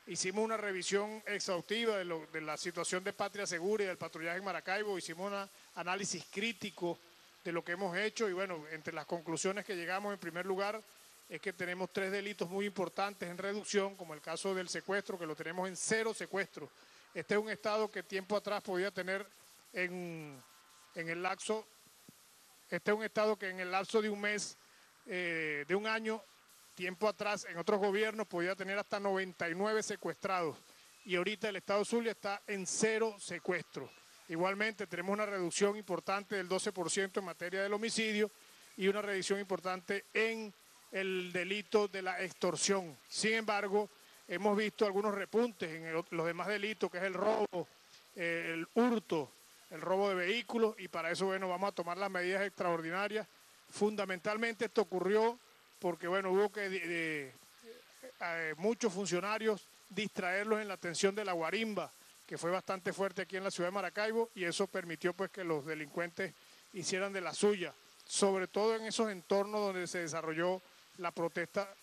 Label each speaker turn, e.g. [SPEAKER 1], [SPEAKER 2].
[SPEAKER 1] hicimos una revisión exhaustiva de la situación de Patria Segura y del patrullaje en Maracaibo, hicimos un análisis crítico de lo que hemos hecho y bueno, entre las conclusiones que llegamos en primer lugar es que tenemos 3 delitos muy importantes en reducción, como el caso del secuestro, que lo tenemos en 0 secuestros. Este es un estado que tiempo atrás podía tener en el lapso, este es un estado que en el lapso de un mes, de un año, tiempo atrás, en otros gobiernos podía tener hasta 99 secuestrados y ahorita el estado Zulia está en 0 secuestros. Igualmente tenemos una reducción importante del 12% en materia del homicidio y una reducción importante en el delito de la extorsión. Sin embargo, hemos visto algunos repuntes en los demás delitos, que es el robo, el hurto, el robo de vehículos, y para eso, bueno, vamos a tomar las medidas extraordinarias. Fundamentalmente esto ocurrió porque, bueno, hubo que muchos funcionarios distraerlos en la atención de la guarimba, que fue bastante fuerte aquí en la ciudad de Maracaibo, y eso permitió pues que los delincuentes hicieran de la suya, sobre todo en esos entornos donde se desarrolló la protesta